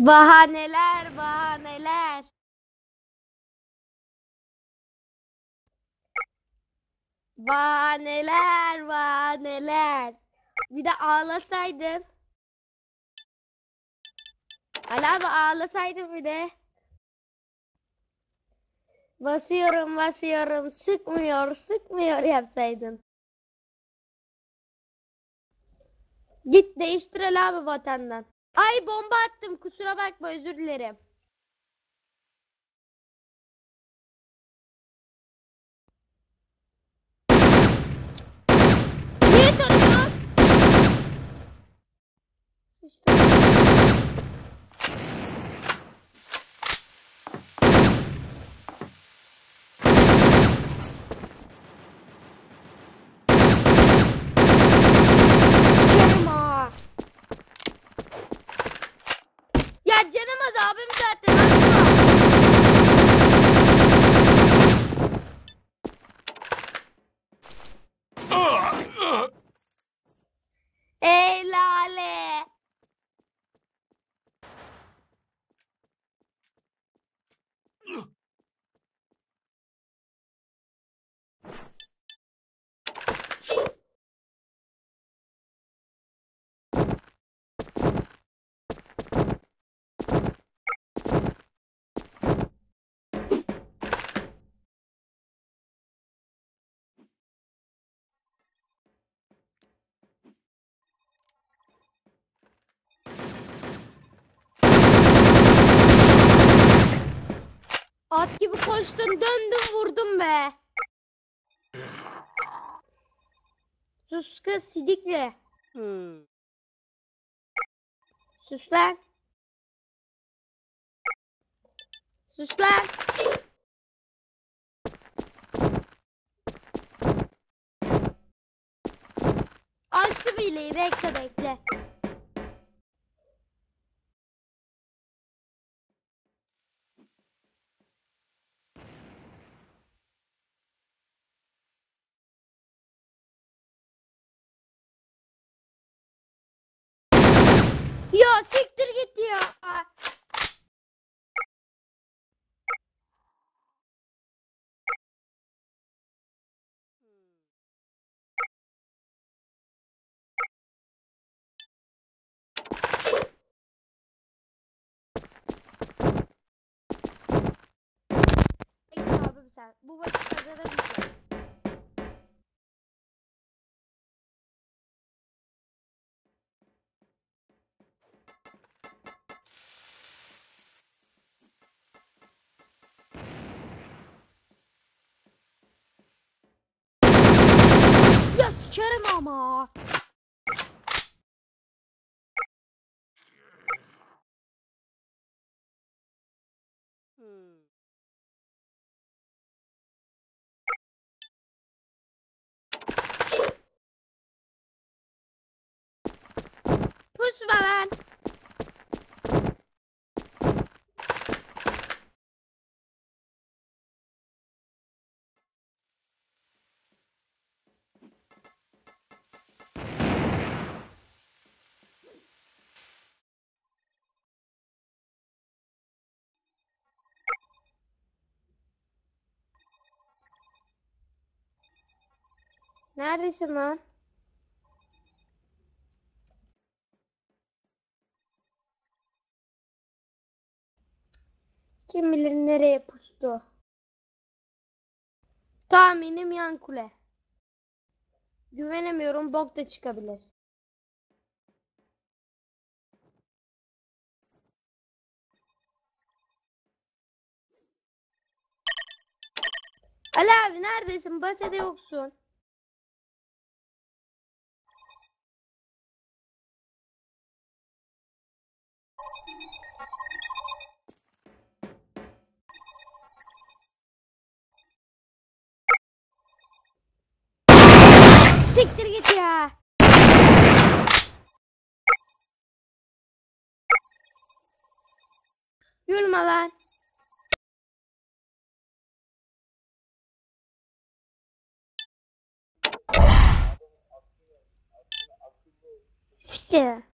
Bahaneler, bahaneler. Bahaneler, bahaneler. Bir de ağlasaydın. Ali abi ağlasaydın bir de. Basıyorum, basıyorum. Sıkmıyor, sıkmıyor yapsaydın. Git değiştir Ali abi vatandan. Ay bomba attım. Kusura bakma, özür dilerim. Niye tanıyor? Sıçtım. Sikerim ha. Ya canım az abim zaten. Atma. Ey lale. At gibi koştun, döndün, vurdun be. Sus kız sidikle. Sus lan. Sus lan. Açtı bileği, bekle bekle. Ya siktir git ya. Bekle abim sen. Bu maçı kazanamayacağım. Ya sikerim ama. Pusma lan. Neredesin lan? Kim bilir nereye pustu. Tahminim yan kule. Güvenemiyorum, bok da çıkabilir. Ali abi neredesin? Basede yoksun. Siktir git ya. Gülme lan. Siktir.